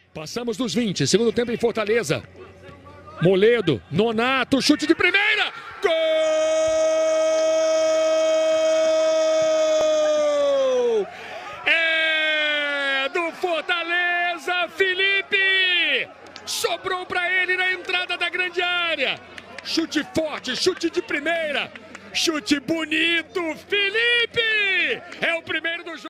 Passamos dos 20, segundo tempo em Fortaleza. Moledo, Nonato, chute de primeira! Gol! É do Fortaleza, Felipe! Sobrou para ele na entrada da grande área. Chute forte, chute de primeira, chute bonito, Felipe! É o primeiro do jogo.